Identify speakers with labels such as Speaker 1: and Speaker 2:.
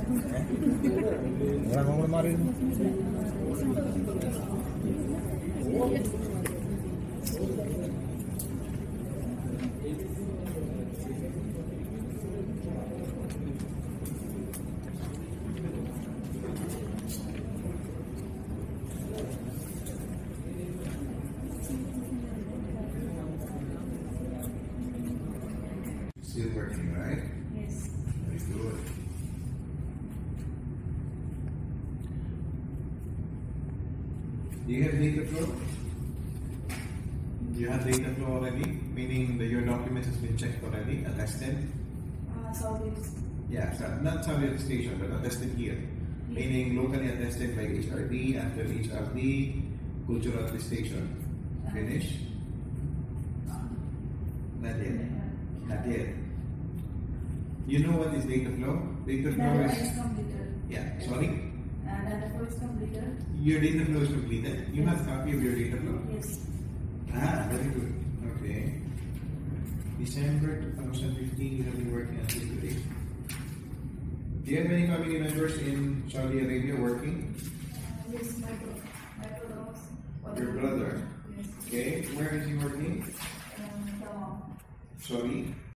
Speaker 1: Wala mo marin mo.
Speaker 2: Still working, right?
Speaker 3: Yes.
Speaker 2: Very good. Do you have data flow? Do you have data flow already? Meaning that your documents has been checked already, attested?
Speaker 3: Solid.
Speaker 2: Yeah, so not solely at the station, but attested here. Meaning locally attested by HRD, after HRD, cultural attestation. Finish? Not yet. Not yet. You know what is data flow? Data flow
Speaker 3: Data
Speaker 2: is...
Speaker 3: is completed.
Speaker 2: Yeah, sorry?
Speaker 3: Data flow is completed.
Speaker 2: Your data flow is completed. You have a copy of your data flow?
Speaker 3: Yes.
Speaker 2: Ah, very good. Okay. December 2015, you have been working until today. Do you have any family members in Saudi Arabia working?
Speaker 3: Yes, my brother was.
Speaker 2: Your brother?
Speaker 3: Yes.
Speaker 2: Okay. Where is he working?
Speaker 3: Tamam.
Speaker 2: Sorry?